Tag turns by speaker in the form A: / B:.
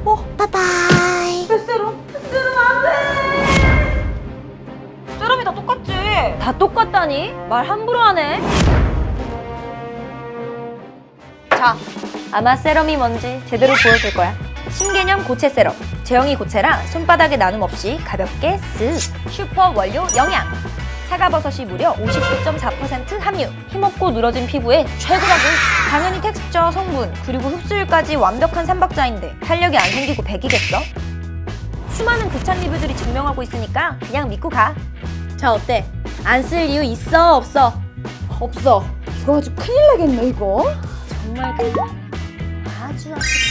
A: 바이바이.
B: 세럼 안돼. 세럼이 다 똑같지. 다 똑같다니? 말 함부로 하네. 자, 아마 세럼이 뭔지 제대로 보여줄 거야. 신개념 고체 세럼. 제형이 고체라 손바닥에 나눔 없이 가볍게 쓱. 슈퍼 원료 영양. 사과버섯이 무려 59.4% 함유. 힘없고 늘어진 피부에 최고라고. 당연히 텍스처, 성분, 그리고 흡수율까지 완벽한 삼박자인데 탄력이 안 생기고 백이겠어? 수많은 극찬 리뷰들이 증명하고 있으니까 그냥 믿고 가. 자, 어때? 안 쓸 이유 있어, 없어?
A: 없어. 이거 아주 큰일 나겠네 이거.
B: 정말 아주